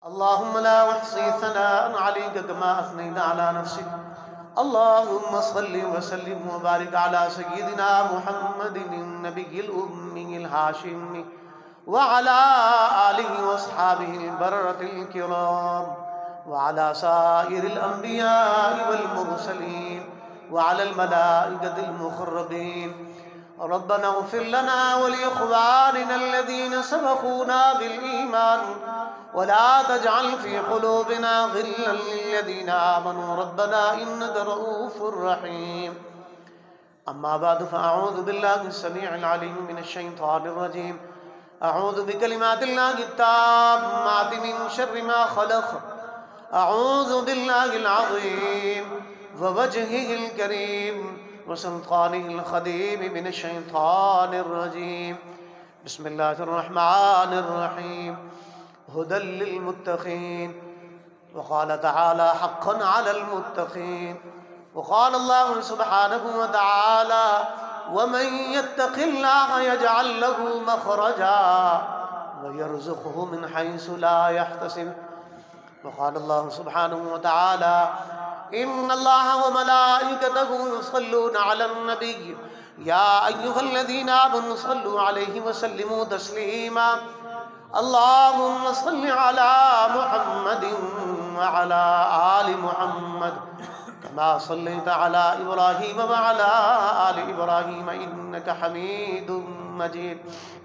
اللهم لا أحصي ثناء عليك كما أثنيت على نفسك. اللهم صل وسلم وبارك على سيدنا محمد النبي الأمي الهاشمي وعلى آله وأصحابه البررة الكرام وعلى سائر الأنبياء والمرسلين وعلى الملائكة المقربين. ربنا اغفر لنا ولإخواننا الذين سبقونا بالإيمان ولا تجعل في قلوبنا غلا للذين آمنوا ربنا إنك رؤوف رحيم. أما بعد فأعوذ بالله السميع العليم من الشيطان الرجيم. أعوذ بكلمات الله التامات من شر ما خلق. أعوذ بالله العظيم ووجهه الكريم وسلطانه الخديم من الشيطان الرجيم. بسم الله الرحمن الرحيم. هدى للمتقين. وقال تعالى حقا على المتقين. وقال الله سبحانه وتعالى ومن يتق الله يجعل له مخرجا ويرزقه من حيث لا يحتسب. وقال الله سبحانه وتعالى إن الله وملائكته يصلون على النبي يا أيها الذين آمنوا صلوا عليه وسلموا تسليما. اللهم صل على محمد وعلى آل محمد كما صليت على إبراهيم وعلى آل إبراهيم إنك حميد مجيد.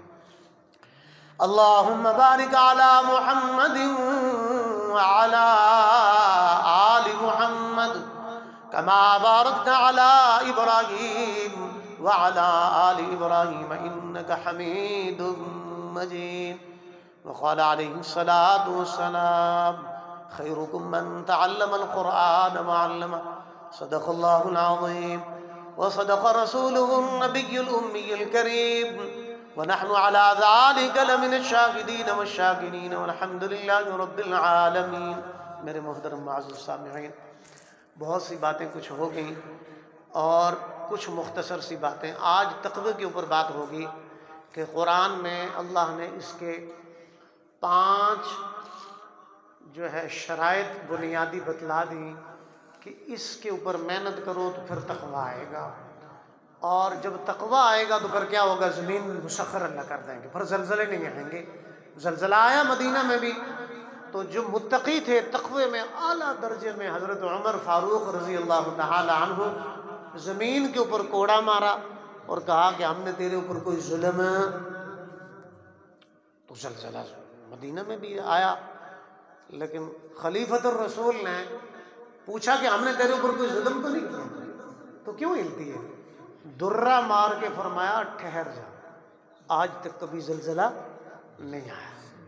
اللهم بارك على محمد وعلى آل محمد كما باركت على إبراهيم وعلى آل إبراهيم إنك حميد مجيد. وقال عليه الصلاة والسلام خيركم من تعلم القرآن وعلمه. صدق الله العظيم وصدق رسوله النبي الأمي الكريم ونحن على ذلك لمن الشاهدين والشاكرين والحمد لله رب العالمین. میرے محترم معزز سامعین، بہت سی باتیں کچھ ہو گئیں اور کچھ مختصر سی باتیں. آج تقوی کے اوپر بات ہوگی کہ قرآن میں اللہ نے اس کے 5 جو ہے شرائط بنیادی بتلا دی کہ اس کے اوپر محنت کرو تو پھر تقوی آئے گا، اور جب تقوی آئے گا تو پھر کیا ہوگا؟ زمین مسخر اللہ کر دیں گے، پھر زلزلے نہیں آئیں گے. زلزلہ آیا مدینہ میں بھی تو جو متقی تھے تقوی میں اعلیٰ درجے میں، حضرت عمر فاروق رضی اللہ تعالی عنہ، زمین کے اوپر کوڑا مارا اور کہا کہ ہم نے تیرے اوپر کوئی ظلم، تو زلزلہ مدینہ میں بھی آیا. لیکن خلیفۃ الرسول نے پوچھا کہ ہم نے تیرے اوپر کوئی ظلم تو نہیں کیا، تو کیوں ہلتی ہے؟ درہ مار کے فرمایا ٹھہر جا، آج تک کبھی زلزلہ نہیں آیا.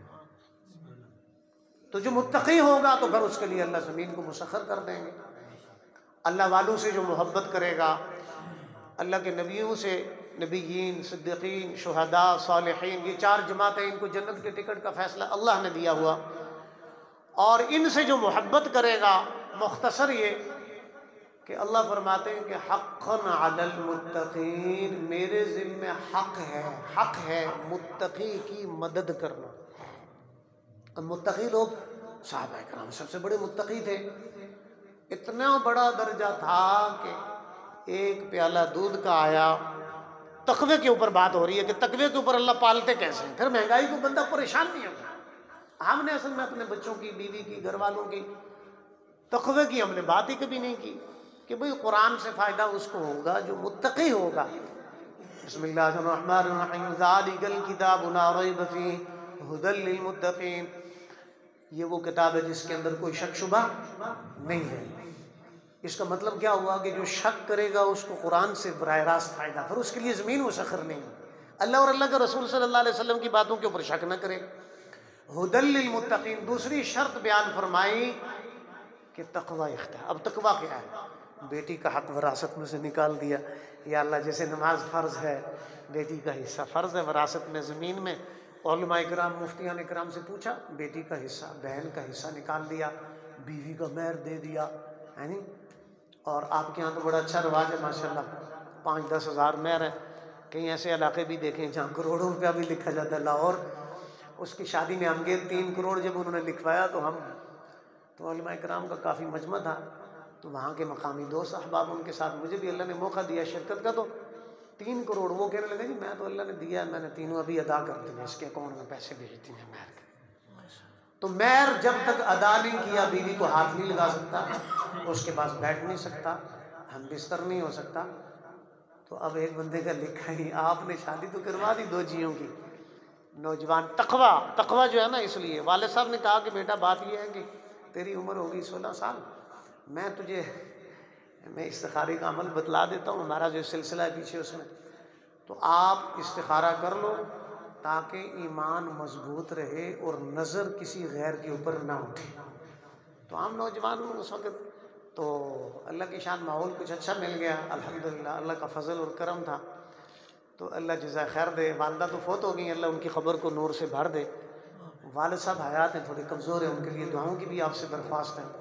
تو جو متقی ہوگا تو پھر اس کے لیے اللہ زمین کو مسخر کر دیں گے. اللہ والوں سے جو محبت کرے گا، اللہ کے نبیوں سے، نبیین، صدیقین، شہداء، صالحین، یہ 4 جماعتیں، ان کو جنت کے ٹکٹ کا فیصلہ اللہ نے دیا ہوا، اور ان سے جو محبت کرے گا، مختصر یہ کہ اللہ فرماتے ہیں کہ حقا علی المتقین، میرے ذمہ حق ہے متقی کی مدد کرنا. اب متقی لوگ صحابہ کرام سب سے بڑے متقی تھے. اتنا بڑا درجہ تھا کہ ایک پیالہ دودھ کا آیا. تقوی کے اوپر بات ہو رہی ہے کہ تقوی کے اوپر اللہ پالتے کیسے ہیں. پھر مہنگائی کو بندہ پریشان نہیں ہوگا. ہم نے اصل میں اپنے بچوں کی، بیوی کی، گھر والوں کی، تقوی کی ہم نے بات ہی کبھی نہیں کی کہ بھئی قرآن سے فائدہ اس کو ہوگا جو متقی ہوگا. بسم اللہ الرحمن الرحیم. ذالک الکتاب لا ریب فیہ ھدی للمتقین. یہ وہ کتاب ہے جس کے اندر کوئی شک شبہ نہیں ہے. اس کا مطلب کیا ہوا کہ جو شک کرے گا اس کو قرآن سے براہ راست فائدہ، پھر اس کے لیے زمین مسخر نہیں. اللہ اور اللہ کے رسول صلی اللہ علیہ وسلم کی باتوں کے اوپر شک نہ کرے. ھدی للمتقین. دوسری شرط بیان فرمائی کہ تقوی اختیار. اب تقوی کیا ہے؟ بیٹی کا حق وراثت میں سے نکال دیا. یا اللہ جیسے نماز فرض ہے، بیٹی کا حصہ فرض ہے وراثت میں، زمین میں. علماء کرام، مفتیان کرام سے پوچھا، بیٹی کا حصہ، بہن کا حصہ نکال دیا، بیوی کا مہر دے دیا، ہے نہیں. اور آپ کے ہاں تو بڑا اچھا رواج ہے ماشاءاللہ، 5-10 ہزار مہر ہے. کئی ایسے علاقے بھی دیکھیں جہاں کروڑوں روپیہ بھی لکھا جاتا ہے. لاہور اس کی شادی میں ہم گئے، 3 کروڑ جب انہوں نے لکھوایا تو علماء کرام کا کافی مجمع تھا، تو وہاں کے مقامی دوست احباب ان کے ساتھ، مجھے بھی اللہ نے موقع دیا شرکت کا، تو 3 کروڑ وہ کہنے لگے جی میں تو اللہ نے دیا ہے، میں نے تینوں ابھی ادا کر دیے، اس کے اکاؤنٹ میں پیسے بھیج دیے مہر کے۔ تو مہر جب تک ادا نہیں کیا بیوی کو ہاتھ نہیں لگا سکتا، اس کے پاس بیٹھ نہیں سکتا، ہم بستر نہیں ہو سکتا۔ تو اب ایک بندے کا لکھا ہی، آپ نے شادی تو کروا دی 2 جیوں کی، نوجوان تقویٰ جو ہے نا، اس لیے والد صاحب نے کہا کہ بیٹا بات یہ ہے کہ تیری عمر ہوگی 16 سال، میں استخارے کا عمل بتلا دیتا ہوں، ہمارا جو سلسلہ ہے پیچھے اس میں، تو آپ استخارہ کر لو تاکہ ایمان مضبوط رہے اور نظر کسی غیر کے اوپر نہ اٹھے۔ تو ہم نوجوان اس وقت تو اللہ کی شان ماحول کچھ اچھا مل گیا، الحمدللہ اللہ کا فضل اور کرم تھا، تو اللہ جزائے خیر دے۔ والدہ تو فوت ہو گئی، اللہ ان کی قبر کو نور سے بھر دے۔ والد صاحب حیات ہیں، تھوڑی کمزور ہیں، ان کے لیے دعاؤں کی بھی آپ سے درخواست ہے،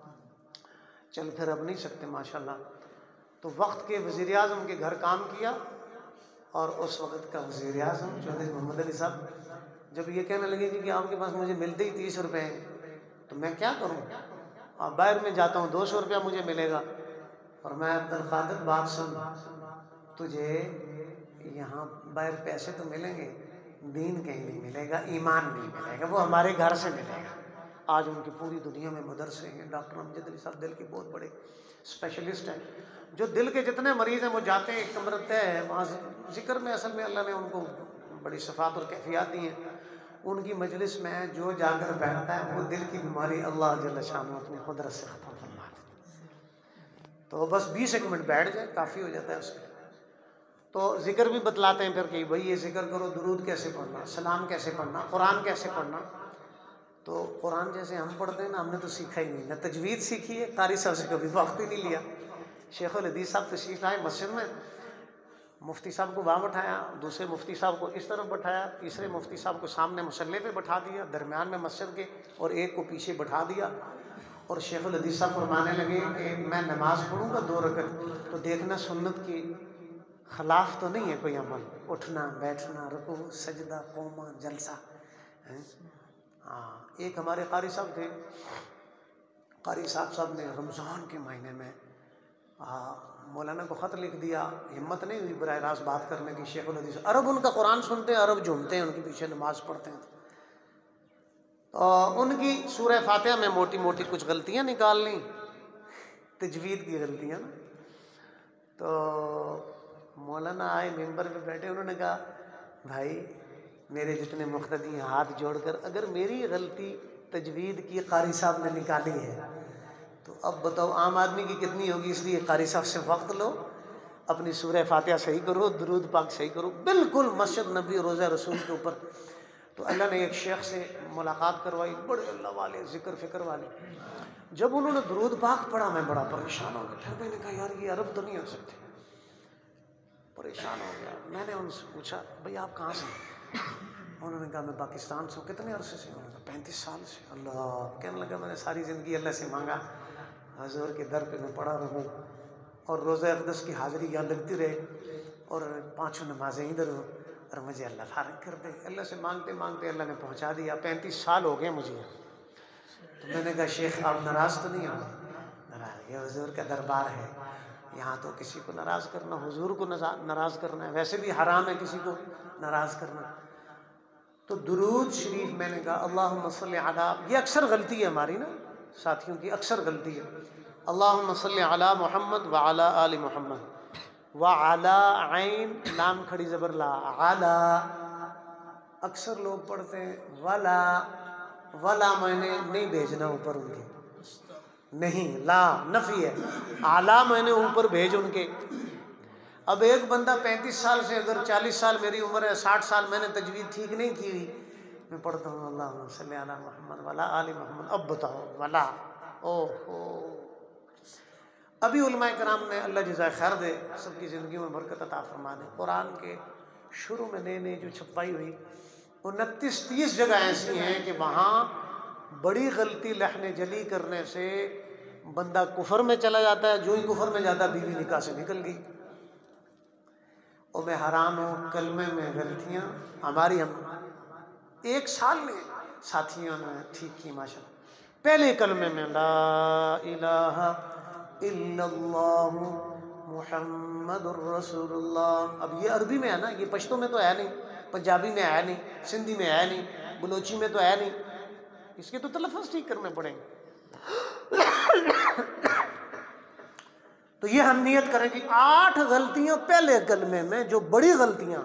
چل پھر اب نہیں سکتے ماشاءاللہ۔ تو وقت کے وزیر اعظم کے گھر کام کیا، اور اس وقت کا وزیر اعظم چودھری محمد علی صاحب جب یہ کہنے لگے کہ آپ کے پاس مجھے ملتے ہی 30 روپے ہیں تو میں کیا کروں، اب باہر میں جاتا ہوں 200 روپیہ مجھے ملے گا، اور میں عبدالقادر بات سن، تجھے یہاں باہر پیسے تو ملیں گے، دین کہیں نہیں ملے گا، ایمان نہیں ملے گا، وہ ہمارے گھر سے ملے گا۔ آج ان کی پوری دنیا میں مدرسے ہیں، ڈاکٹر امجد علی صاحب دل کے بہت بڑے اسپیشلسٹ ہیں، جو دل کے جتنے مریض ہیں وہ جاتے ہیں، ایک کمرہ طے ہے وہاں ذکر میں، اصل میں اللہ نے ان کو بڑی صفات اور کیفیات دی ہیں، ان کی مجلس میں جو جا کر بیٹھتا ہے وہ دل کی بیماری اللہ جل شانہ اپنی قدرت سے ختم فرما دیتا ہے۔ تو بس 20 ایک منٹ بیٹھ جائے کافی ہو جاتا ہے اس کے۔ تو ذکر بھی بتلاتے ہیں پھر کہ بھائی یہ ذکر کرو، درود کیسے پڑھنا، سلام کیسے پڑھنا، قرآن کیسے پڑھنا۔ تو قرآن جیسے ہم پڑھتے ہیں نا، ہم نے تو سیکھا ہی نہیں، نہ تجوید سیکھی ہے، قاری صاحب سے کبھی وقت ہی نہیں لیا۔ شیخ الحدیث صاحب تشریف لائے مسجد میں، مفتی صاحب کو وہاں بٹھایا، دوسرے مفتی صاحب کو اس طرف بٹھایا، تیسرے مفتی صاحب کو سامنے مصلے پہ بٹھا دیا درمیان میں مسجد کے، اور ایک کو پیچھے بٹھا دیا، اور شیخ الحدیث صاحب فرمانے لگے کہ میں نماز پڑھوں گا 2 رکعت، تو دیکھنا سنت کی خلاف تو نہیں ہے کوئی عمل، اٹھنا بیٹھنا، رکوع سجدہ قومہ جلسہ۔ ایک ہمارے قاری صاحب تھے، قاری صاحب نے رمضان کے مہینے میں مولانا کو خط لکھ دیا، ہمت نہیں ہوئی براہ راست بات کرنے کی، شیخ الحدیث عرب ان کا قرآن سنتے ہیں، عرب جھومتے ہیں، ان کے پیچھے نماز پڑھتے ہیں، تو ان کی سورہ فاتحہ میں موٹی موٹی کچھ غلطیاں نکال لیں، تجوید کی غلطیاں نا۔ تو مولانا آئے ممبر پہ بیٹھے، انہوں نے کہا بھائی میرے جتنے مقتدی ہیں ہاتھ جوڑ کر، اگر میری غلطی تجوید کی قاری صاحب نے نکالی ہے تو اب بتاؤ عام آدمی کی کتنی ہوگی، اس لیے قاری صاحب سے وقت لو، اپنی سورہ فاتحہ صحیح کرو، درود پاک صحیح کرو، بالکل مسجد نبی روضہ رسول کے اوپر۔ تو اللہ نے ایک شیخ سے ملاقات کروائی، بڑے اللہ والے، ذکر فکر والے، جب انہوں نے درود پاک پڑھا میں بڑا پریشان ہو گیا، پھر میں نے کہا یار یہ عرب تو نہیں ہو سکتے، پریشان ہو گیا۔ میں نے ان سے پوچھا بھائی آپ کہاں سے ہیں؟ انہوں نے کہا میں پاکستان سے ہوں۔ کتنے عرصے سے؟ انہوں نے کہا 35 سال سے۔ اللہ، کہنے لگا میں نے ساری زندگی اللہ سے مانگا حضور کے در پہ میں پڑا رہوں، اور روزہ اقدس کی حاضری یہاں لگتی رہے، اور 5 نمازیں ادھر ہوں، اور مجھے اللہ فارغ کر دے۔ اللہ سے مانگتے مانگتے اللہ نے پہنچا دیا، 35 سال ہو گئے مجھے۔ تو میں نے کہا شیخ آپ ناراض تو نہیں ہوں؟ ناراض، یہ حضور کا دربار ہے، یہاں تو کسی کو ناراض کرنا، حضور کو ناراض کرنا ہے، ویسے بھی حرام ہے کسی کو ناراض کرنا۔ تو درود شریف میں نے کہا اللہم صلی علی، یہ اکثر غلطی ہے ہماری نا ساتھیوں کی، اکثر غلطی ہے، اللہم صلی علی محمد وعلی آل محمد وعلی عین لام کھڑی زبر لا علی، اکثر لوگ پڑھتے ہیں ولا، ولا میں نے نہیں بھیجنا اوپر ان کے، نہیں، لا نفی ہے، اعلیٰ میں نے اوپر بھیج ان کے۔ اب ایک بندہ 35 سال سے، اگر 40 سال میری عمر ہے، 60 سال میں نے تجوید ٹھیک نہیں کی ہوئی، میں پڑھتا ہوں اللہم صلی علی محمد وعلی آل محمد، اب بتاؤ ولا، اوہو۔ ابھی علماء کرام نے اللہ جزائے خیر دے، سب کی زندگیوں میں برکت عطا فرما دے، قرآن کے شروع میں نئی نئی جو چھپائی ہوئی 29-30 جگہ ایسی ہیں کہ وہاں بڑی غلطی لحن جلی کرنے سے بندہ کفر میں چلا جاتا ہے، جو ہی کفر میں جاتا ہے بیوی نکاح سے نکل گئی۔ اور میں حیران ہوں، کلمے میں غلطیاں ہماری، ہم 1 سال میں ساتھیوں نے ٹھیک کی ماشاءاللہ. پہلے کلمے میں لا الہ الا اللہ محمد الرسول اللہ. اب یہ عربی میں ہے نا، یہ پشتو میں تو ہے نہیں، پنجابی میں ہے نہیں، سندھی میں ہے نہیں، بلوچی میں تو ہے نہیں. اس کے تو تلفظ ٹھیک کرنے پڑیں گے. تو یہ ہم نیت کریں کہ 8 غلطیاں پہلے کلمے میں، جو بڑی غلطیاں.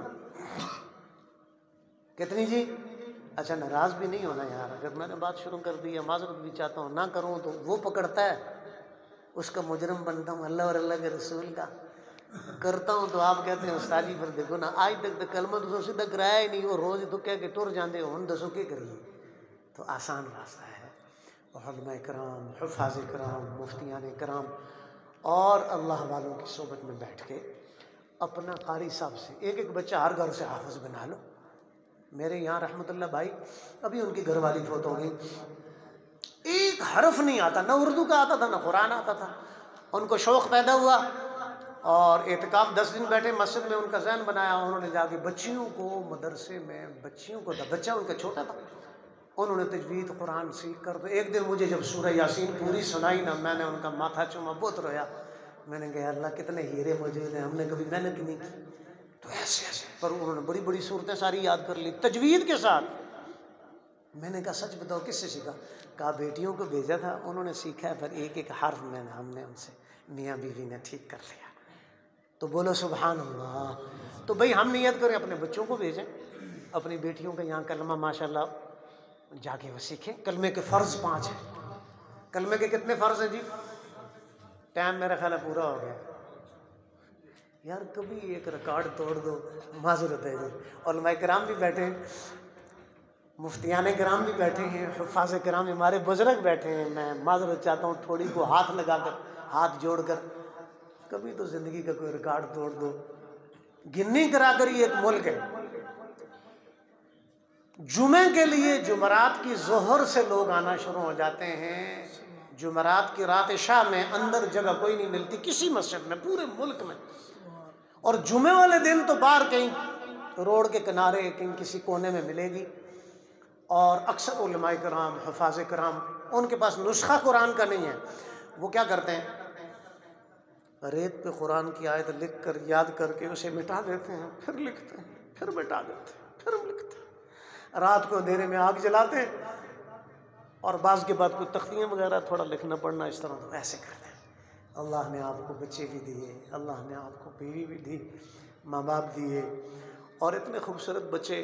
کتنی جی؟ اچھا ناراض بھی نہیں ہونا یار، اگر میں نے بات شروع کر دی، معذرت بھی چاہتا ہوں، نہ کروں تو وہ پکڑتا ہے، اس کا مجرم بنتا ہوں. اللہ اور اللہ کے رسول کا کرتا ہوں تو آپ کہتے ہیں استاد جی پھر دیکھو نا، آج تک تو کلمہ تو سیدھا کرایا ہی نہیں، وہ روز تو کہہ کے ٹر جاندے ہو، ہن دسو کی کریے. تو آسان راستہ ہے. علماء کرام، حفاظ کرام، مفتیان کرام اور اللہ والوں کی صحبت میں بیٹھ کے اپنا قاری صاحب سے ایک بچہ ہر گھر سے حافظ بنا لو. میرے یہاں رحمت اللہ بھائی ابھی ان کی گھر والی فوت ہو گئی، ایک حرف نہیں آتا، نہ اردو کا آتا تھا نہ قرآن آتا تھا. ان کو شوق پیدا ہوا اور اعتکاف 10 دن بیٹھے مسجد میں، ان کا ذہن بنایا. انہوں نے جا کے بچیوں کو مدرسے میں، بچیوں کو، بچہ ان کا چھوٹا تھا، انہوں نے تجوید قرآن سیکھ کر. تو ایک دن مجھے جب سورہ یاسین پوری سنائی نا، میں نے ان کا ماتھا چوما، بہت رویا. میں نے کہا اللہ کتنے ہیرے موجود ہیں، ہم نے کبھی محنت نہیں کی. تو ایسے ایسے پر انہوں نے بڑی بڑی صورتیں ساری یاد کر لی تجوید کے ساتھ. میں نے کہا سچ بتاؤ کس سے سیکھا؟ کہا بیٹیوں کو بھیجا تھا، انہوں نے سیکھا ہے، پھر ایک ایک حرف ہم نے ان سے میاں بیوی نے ٹھیک کر لیا. تو بولو سبحان اللہ. تو بھئی ہم نیت کریں اپنے بچوں کو بھیجیں، اپنی بیٹیوں کا یہاں کلمہ ماشاءاللہ جا کے وہ سیکھیں. کلمے کے فرض 5 ہیں. کلمے کے کتنے فرض ہیں جی؟ ٹائم میرا خیال ہے پورا ہو گیا یار، کبھی ایک ریکارڈ توڑ دو، معذرت ہے جی. علماء کرام بھی بیٹھے ہیں، مفتیان کرام بھی بیٹھے ہیں، حفاظ کرام ہمارے بزرگ بیٹھے ہیں. میں معذرت چاہتا ہوں تھوڑی کو ہاتھ لگا کر، ہاتھ جوڑ کر، کبھی تو زندگی کا کوئی ریکارڈ توڑ دو. گنی کرا کر یہ ایک ملک ہے. جمعے کے لیے جمعرات کی ظہر سے لوگ آنا شروع ہو جاتے ہیں. جمعرات کی رات عشاء میں اندر جگہ کوئی نہیں ملتی کسی مسجد میں پورے ملک میں. اور جمعے والے دن تو باہر کہیں روڈ کے کنارے کہیں کسی کونے میں ملے گی. اور اکثر علماء کرام، حفاظ کرام، ان کے پاس نسخہ قرآن کا نہیں ہے. وہ کیا کرتے ہیں؟ ریت پہ قرآن کی آیت لکھ کر یاد کر کے اسے مٹا دیتے ہیں، پھر لکھتے ہیں، پھر مٹا دیتے ہیں، پھر لکھتے ہیں. رات کو اندھیرے میں آگ جلاتے ہیں اور بعض کے بعد کوئی تختیاں وغیرہ تھوڑا لکھنا پڑنا اس طرح، تو ایسے کرتے ہیں. اللہ نے آپ کو بچے بھی دیے، اللہ نے آپ کو بیوی بھی دی، ماں باپ دیے، اور اتنے خوبصورت بچے،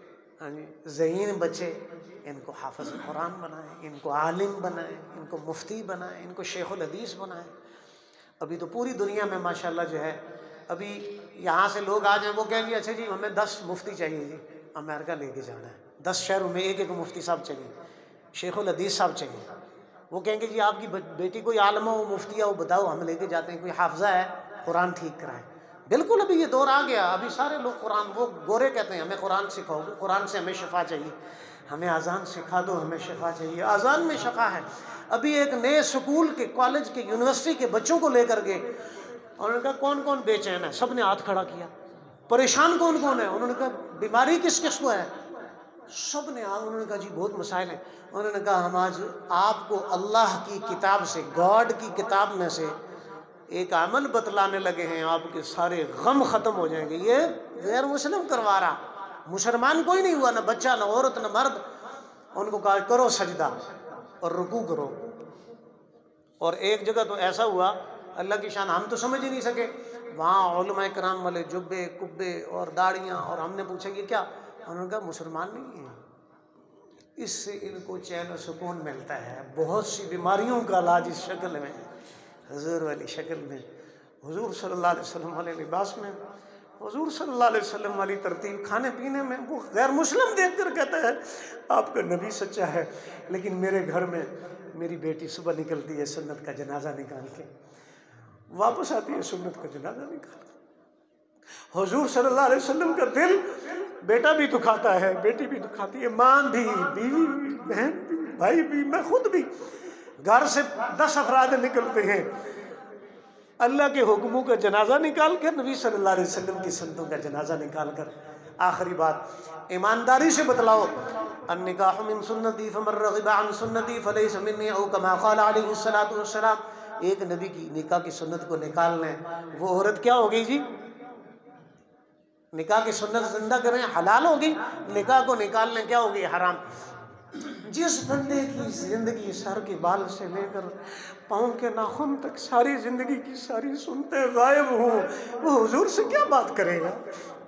ذہین بچے. ان کو حافظ قرآن بنائیں، ان کو عالم بنائیں، ان کو مفتی بنائیں، ان کو شیخ الحدیث بنائیں. ابھی تو پوری دنیا میں ماشاءاللہ جو ہے، ابھی یہاں سے لوگ آ جائیں وہ کہیں گے اچھا جی ہمیں 10 مفتی چاہیے جی، امریکہ لے کے جانا ہے، 10 شہروں میں ایک ایک مفتی صاحب چاہیے، شیخ الحدیث صاحب چاہیے. وہ کہیں گے جی آپ کی بیٹی کوئی عالمہ ہو، مفتی ہو، بتاؤ ہم لے کے جاتے ہیں. کوئی حافظہ ہے قرآن ٹھیک کرائے. بالکل ابھی یہ دور آ گیا، ابھی سارے لوگ قرآن، وہ گورے کہتے ہیں ہمیں قرآن سکھاؤ گے، قرآن سے ہمیں شفا چاہیے، ہمیں اذان سکھا دو، ہمیں شفا چاہیے. اذان میں شفا ہے. ابھی ایک نئے سکول کے، کالج کے، یونیورسٹی کے بچوں کو لے کر گئے، اور انہوں نے کہا کون کون بے چین ہے؟ سب نے ہاتھ کھڑا کیا. پریشان کون کون ہے؟ انہوں نے کہا بیماری کس کس کو ہے؟ سب نے انہوں نے کہا جی بہت مسائل ہیں. انہوں نے کہا ہم آج آپ کو اللہ کی کتاب سے، گاڈ کی کتاب میں سے ایک عمل بتلانے لگے ہیں، آپ کے سارے غم ختم ہو جائیں گے. یہ غیر مسلم کروا رہا، مسلمان کوئی نہیں ہوا، نہ بچہ نہ عورت نہ مرد. ان کو کہا کرو سجدہ اور رکوع کرو. اور ایک جگہ تو ایسا ہوا، اللہ کی شان ہم تو سمجھ ہی نہیں سکے، وہاں علماء کرام والے جبے کبے اور داڑیاں، اور ہم نے پوچھا یہ کیا؟ انہوں نے کہا مسلمان نہیں ہیں، اس سے ان کو چین و سکون ملتا ہے. بہت سی بیماریوں کا علاج اس شکل میں، حضور والی شکل میں، حضور صلی اللہ علیہ وسلم والے لباس میں، حضور صلی اللہ علیہ وسلم والی ترتیب کھانے پینے میں. وہ غیر مسلم دیکھ کر کہتا ہے آپ کا نبی سچا ہے، لیکن میرے گھر میں میری بیٹی صبح نکلتی ہے سنت کا جنازہ نکال کے، واپس آتی ہے سنت کا جنازہ نکال کے. حضور صلی اللہ علیہ وسلم کا دل بیٹا بھی دکھاتا ہے، بیٹی بھی دکھاتی ہے، ماں بھی، بیوی بھی، بہن بھی، بھائی بھی، میں خود بھی. گھر سے 10 افراد نکلتے ہیں اللہ کے حکموں کا جنازہ نکال کر، نبی صلی اللہ علیہ وسلم کی سنتوں کا جنازہ نکال کر. آخری بات ایمانداری سے بتلاؤ، النکاح من سنتی فمن رغب عن سنتی فلیس منی او کما قال علیہ الصلوۃ والسلام. ایک نبی کی نکاح کی سنت کو نکال لیں وہ عورت کیا ہو گئی جی؟ نکاح کی سنت زندہ کریں حلال ہوگی، نکاح کو نکال لیں کیا ہوگی؟ حرام. جس بندے کی زندگی سر کے بال سے لے کر پاؤں کے ناخن تک ساری زندگی کی ساری سنتیں غائب ہوں، وہ حضور سے کیا بات کرے گا؟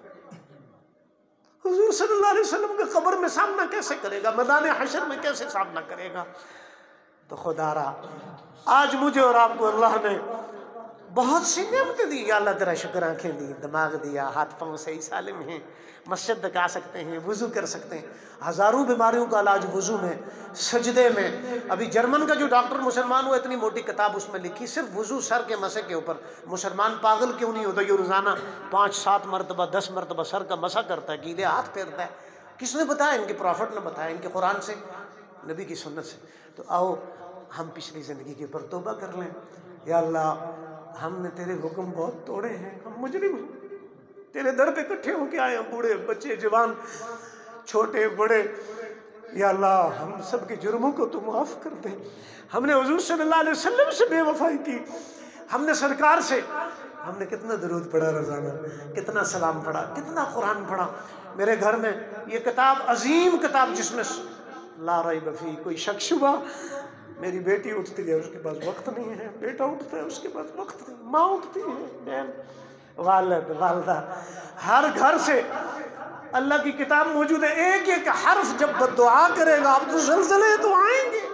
حضور صلی اللہ علیہ وسلم کے قبر میں سامنا کیسے کرے گا؟ میدان حشر میں کیسے سامنا کرے گا؟ تو خدا را آج مجھے اور آپ کو اللہ نے بہت سی نعمتیں دی. یا اللہ تیرا شکر، آنکھیں دی، دماغ دیا، ہاتھ پاؤں صحیح سالم ہیں، مسجد تک آ سکتے ہیں، وضو کر سکتے ہیں. ہزاروں بیماریوں کا علاج وضو میں، سجدے میں. ابھی جرمن کا جو ڈاکٹر مسلمان ہوا اتنی موٹی کتاب اس میں لکھی صرف وضو سر کے مسح کے اوپر. مسلمان پاگل کیوں نہیں ہوتا؟ یہ روزانہ 5-7 مرتبہ 10 مرتبہ سر کا مسح کرتا ہے، گیلے ہاتھ پھیرتا ہے. کس نے بتایا؟ ان کے پروفٹ نے بتایا، ان کے قرآن سے، نبی کی سنت سے. تو آؤ ہم پچھلی زندگی کے اوپر توبہ کر لیں. یا اللہ ہم نے تیرے حکم بہت توڑے ہیں، ہم مجرم ہیں، تیرے در پہ اکٹھے ہو کے آئے ہیں، بوڑھے بچے جوان چھوٹے بڑے. یا اللہ ہم سب کے جرموں کو تو معاف کر دے. ہم نے حضور صلی اللہ علیہ وسلم سے بے وفائی کی، ہم نے سرکار سے، ہم نے کتنا درود پڑھا روزانہ، کتنا سلام پڑھا، کتنا قرآن پڑھا. میرے گھر میں یہ کتاب، عظیم کتاب جس میں لا ریب فیہ، کوئی شک شبہ. میری بیٹی اٹھتی ہے اس کے پاس وقت نہیں ہے، بیٹا اٹھتا ہے اس کے پاس وقت نہیں، ماں اٹھتی ہے، بہن، والد، والدہ، ہر گھر سے اللہ کی کتاب موجود ہے. ایک ایک حرف جب بددعا کرے گا آپ تو زلزلے تو آئیں گے.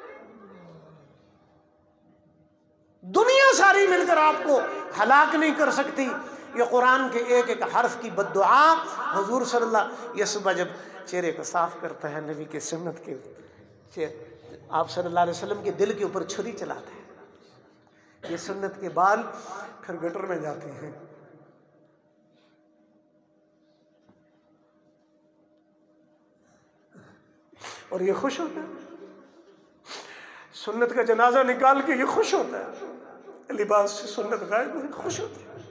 دنیا ساری مل کر آپ کو ہلاک نہیں کر سکتی. یہ قرآن کے ایک ایک حرف کی بددعا حضور صلی اللہ، یہ صبح جب چہرے کو صاف کرتا ہے نبی کے سنت کے، آپ صلی اللہ علیہ وسلم کے دل کے اوپر چھری چلاتا ہے. یہ سنت کے بال پھر گٹر میں جاتے ہیں. اور یہ خوش ہوتا ہے، سنت کا جنازہ نکال کے یہ خوش ہوتا ہے، لباس سے سنت غائب ہوئی، خوش ہوتا ہے.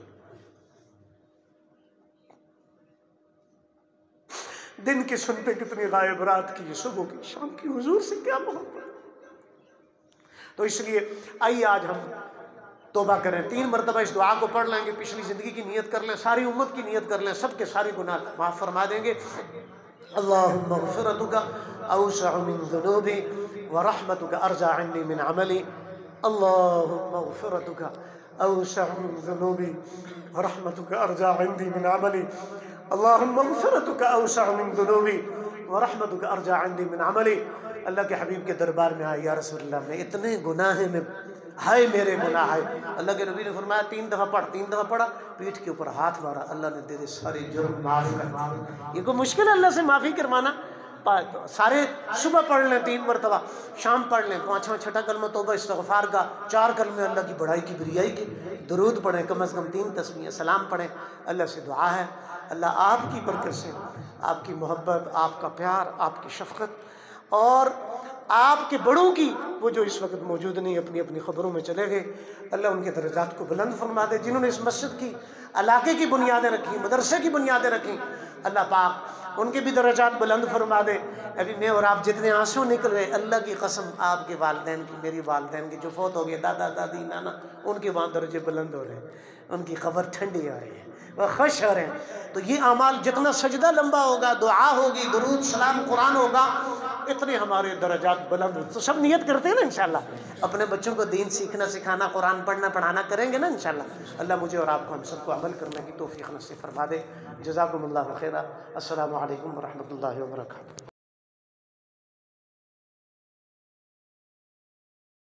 دن کی سنتیں کتنی غائب، رات کی، صبح کی، شام کی، حضور سے کیا محبت. تو اس لیے آئیے آج ہم توبہ کریں. 3 مرتبہ اس دعا کو پڑھ لیں گے، پچھلی زندگی کی نیت کر لیں، ساری امت کی نیت کر لیں، سب کے ساری گناہ معاف فرما دیں گے. اللہم مغفرتک اوسع من ذنوبی ورحمتک ارجع عنی من عملی. اللہم مغفرتک اوسع من ذنوبی ورحمتک ارجع عنی من عملی. اللہم مغفرتک اوسع من ذنوبی ورحمتک ارجع عنی من عملی. اللہ کے حبیب کے دربار میں آئے، یا رسول اللہ میں اتنے گناہ میں، ہائے میرے گناہ ہے. اللہ کے نبی نے فرمایا 3 دفعہ پڑھ. 3 دفعہ پڑھا، پیٹھ کے اوپر ہاتھ مارا، اللہ نے تیرے سارے جرم معاف کر دیے. یہ کوئی مشکل ہے اللہ سے معافی کروانا؟ سارے صبح پڑھ لیں 3 مرتبہ، شام پڑھ لیں 5واں 6ٹھا کلمہ توبہ استغفار کا، 4 کلمے اللہ کی بڑائی کی بریائی کی، درود پڑھیں، کم از کم 3 تسمیہ سلام پڑھیں. اللہ سے دعا ہے اللہ آپ کی برکت سے، آپ کی محبت، آپ کا پیار، آپ کی شفقت اور آپ کے بڑوں کی، وہ جو اس وقت موجود نہیں اپنی اپنی خبروں میں چلے گئے، اللہ ان کے درجات کو بلند فرما دے. جنہوں نے اس مسجد کی، علاقے کی بنیادیں رکھی، مدرسے کی بنیادیں رکھی، اللہ پاک ان کے بھی درجات بلند فرما دے. ابھی میں اور آپ جتنے آنسو نکل رہے، اللہ کی قسم آپ کے والدین کی، میری والدین کی جو فوت ہو گئے، دادا دادی نانا، ان کے وہاں درجے بلند ہو رہے ہیں، ان کی قبر ٹھنڈی ہو رہی ہے، وہ خوش ہو رہے ہیں. تو یہ اعمال جتنا سجدہ لمبا ہوگا، دعا ہوگی، درود سلام قرآن ہوگا، اتنے ہمارے درجات بلند. تو سب نیت کرتے ہیں نا انشاءاللہ، اپنے بچوں کو دین سیکھنا سکھانا، قرآن پڑھنا پڑھانا کریں گے نا انشاءاللہ. اللہ مجھے اور آپ کو، ہم سب کو عمل کرنے کی توفیق نصیب فرما دے. جزاکم اللہ خیرا. السلام علیکم ورحمۃ اللہ وبرکاتہ.